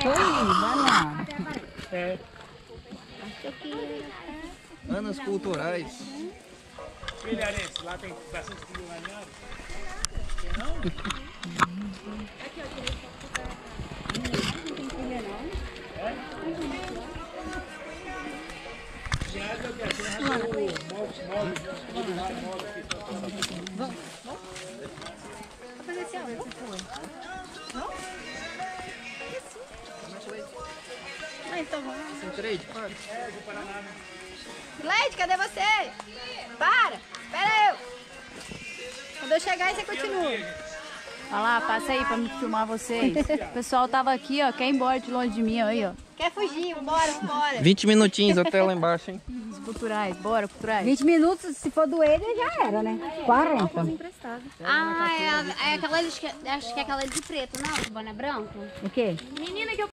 Foi, vai lá. É. Anos culturais. Filharense, lá tem bastante filho ganhado. Tem não? Aqui, ó, tirei foto da... Não tem filha, não? É? Tem nada que tem nada o móvel. Vamos fazer esse áudio. Não? Ah, então vamos. Sem trade, para. Leite, cadê você? Para! Espera eu! Quando eu chegar, você continua. Olha lá, passa aí pra me filmar vocês. O pessoal tava aqui, ó, quer ir embora de longe de mim, aí, ó. Quer fugir? Vambora, vambora. 20 minutinhos até lá embaixo, hein? Os culturais, bora, culturais. 20 minutos, se for do ele, já era, né? 40. Ah, é aquela, acho que é aquela de preto, não? De boné branco? O quê? Menina, que eu